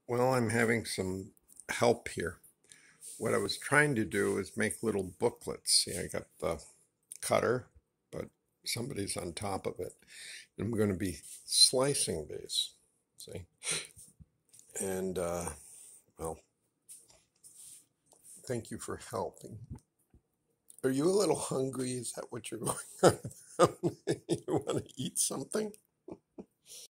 Well, I'm having some help here. What I was trying to do is make little booklets. See, I got the cutter, but somebody's on top of it. I'm going to be slicing these. See? And, well, thank you for helping. Are you a little hungry? Is that what you're going on? You want to eat something?